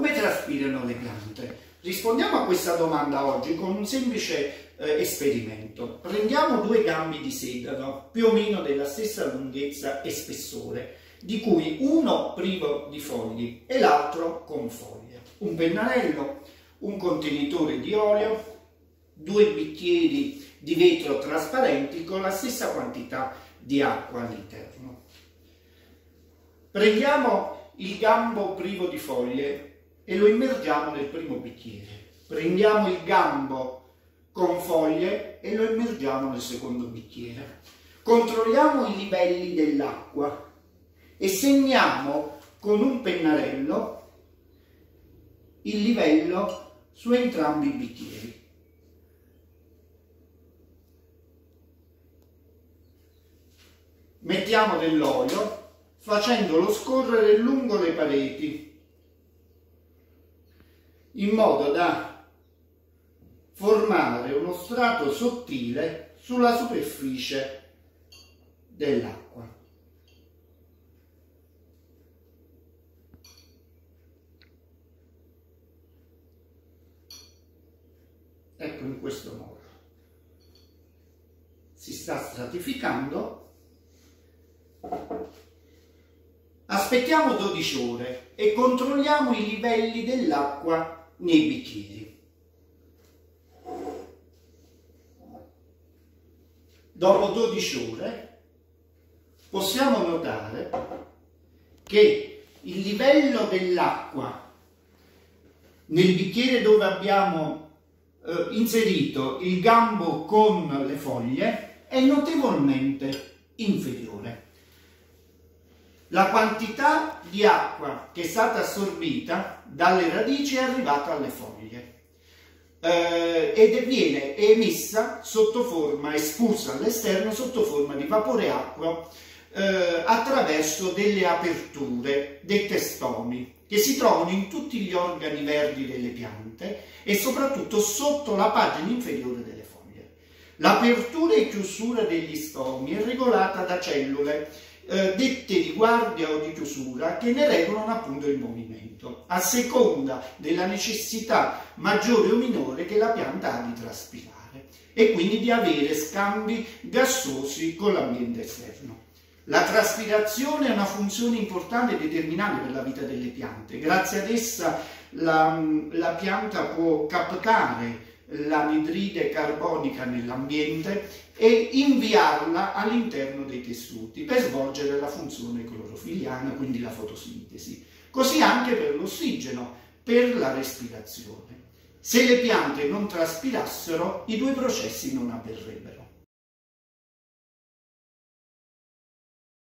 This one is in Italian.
Come traspirano le piante? Rispondiamo a questa domanda oggi con un semplice esperimento. Prendiamo due gambi di sedano, più o meno della stessa lunghezza e spessore, di cui uno privo di fogli e l'altro con foglie. Un pennarello, un contenitore di olio, due bicchieri di vetro trasparenti con la stessa quantità di acqua all'interno. Prendiamo il gambo privo di foglie e lo immergiamo nel primo bicchiere. Prendiamo il gambo con foglie e lo immergiamo nel secondo bicchiere. Controlliamo i livelli dell'acqua e segniamo con un pennarello il livello su entrambi i bicchieri. Mettiamo dell'olio facendolo scorrere lungo le pareti in modo da formare uno strato sottile sulla superficie dell'acqua. Ecco, in questo modo si sta stratificando. Aspettiamo 12 ore e controlliamo i livelli dell'acqua nei bicchieri. Dopo 12 ore possiamo notare che il livello dell'acqua nel bicchiere dove abbiamo inserito il gambo con le foglie è notevolmente inferiore. La quantità di acqua che è stata assorbita dalle radici è arrivata alle foglie ed viene emessa sotto forma, espulsa all'esterno sotto forma di vapore acqua attraverso delle aperture, dette stomi, che si trovano in tutti gli organi verdi delle piante e soprattutto sotto la pagina inferiore delle foglie. L'apertura e chiusura degli stomi è regolata da cellule dette di guardia o di chiusura che ne regolano appunto il movimento a seconda della necessità maggiore o minore che la pianta ha di traspirare e quindi di avere scambi gassosi con l'ambiente esterno. La traspirazione è una funzione importante e determinante per la vita delle piante. Grazie ad essa la pianta può captare l'anidride carbonica nell'ambiente e inviarla all'interno dei tessuti per svolgere la funzione clorofiliana, quindi la fotosintesi. Così anche per l'ossigeno, per la respirazione. Se le piante non traspirassero, i due processi non avverrebbero.